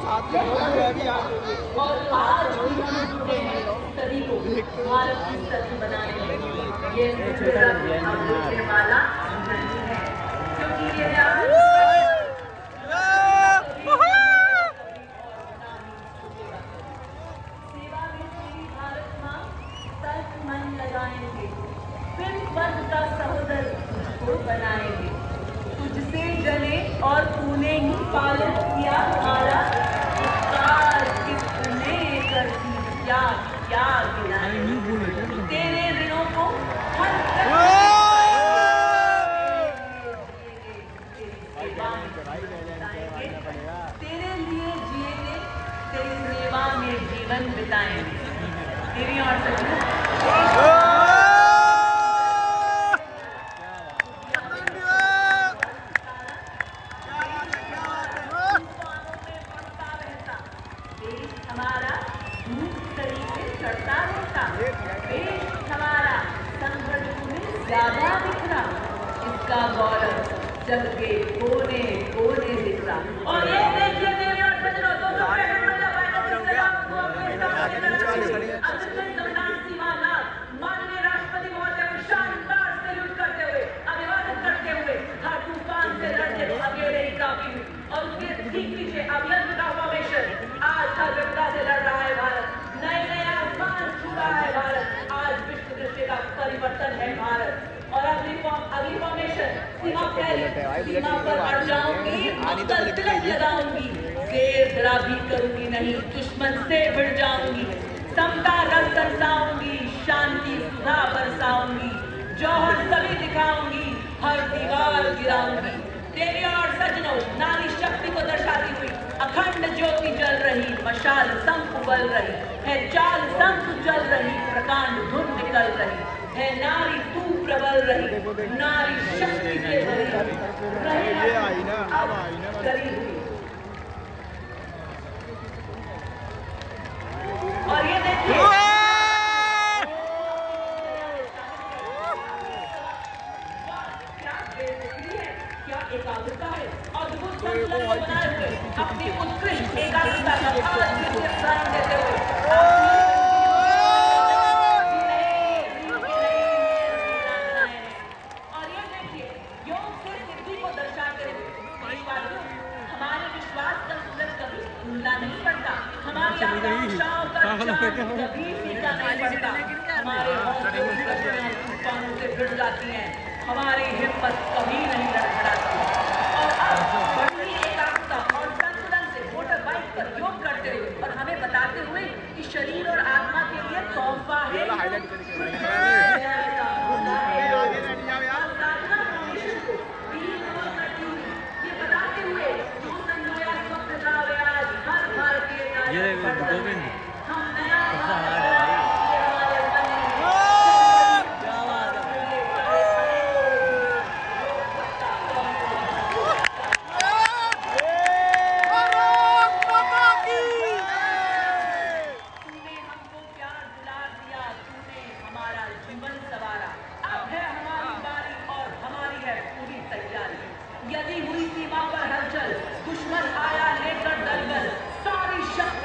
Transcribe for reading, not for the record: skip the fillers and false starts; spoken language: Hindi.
और आज भी हम जुटे हैं सभी को भारत की सदी बनाने में। ये देखने वाला नहीं है, क्योंकि ये सेवा में तेरी भारत माँ तन मन लगाएंगे, फिर स्वर्ग का सहोदर को बनाएंगे। तुझसे जले और तूने ही पालन किया हमारा उपकार, कितने कर दी क्या क्या गिनाए। तेरे ऋणों को हर तेरे लिए जिएंगे, तेरी सेवा में जीवन बिताएंगे। तेरी और हमारा धूप तरीके चढ़ता रहता, देश हमारा संकट में ज्यादा दिखरा, इसका गौरव जग के कोने कोने दिखरा। और ये देखिए देवी और सज्जनों, माननीय राष्ट्रपति महोदय को शानदार सैल्यूट करते हुए, अभिवादन करते हुए हर तूफान से लड़ने अकेले ही काफी हुई। और उसके ठीक पीछे अभियंत्र का फॉर्मेशन, आज हर विपदा से लड़ रहा है भारत, नए नए आसमान छू रहा है भारत, आज विश्व दृष्टि का परिवर्तन है भारत। और अगली फॉर्मेशन सीमा पर अड़ जाऊंगी, तिलक लगाऊंगी, देर जरा भी करूंगी नहीं, दुश्मन से भिड़ जाऊंगी, समता रस बरसाऊंगी, शांति सुधा बरसाऊंगी, जौहर सभी दिखाऊंगी, हर दीवार गिराऊंगी। देवी और सज्जनों, नारी शक्ति को दर्शाती हुई अखंड ज्योति जल रही, मशाल संग उबल रही है, चाल संग जल रही, प्रकांड धुन निकल रही है, नारी तू प्रबल रही, नारी शक्ति से भरी रही। और ये देखिए क्या एकाग्रता है, अद्भुत संतुलन को बनाए हुए अपनी उत्कृष्ट एकाग्रता का आज भी उदाहरण देते हुए और ये देखिए योग से सिद्धि को दर्शाते हुए हमारे विश्वास का सूरज कभी ढूंढना नहीं पड़ता, हमारी आकांक्षाओं का कभी फीका नहीं पड़ता, हमारे हौसलों से भिड़ जाती हैं, हमारी हिम्मत कभी नहीं लड़ती।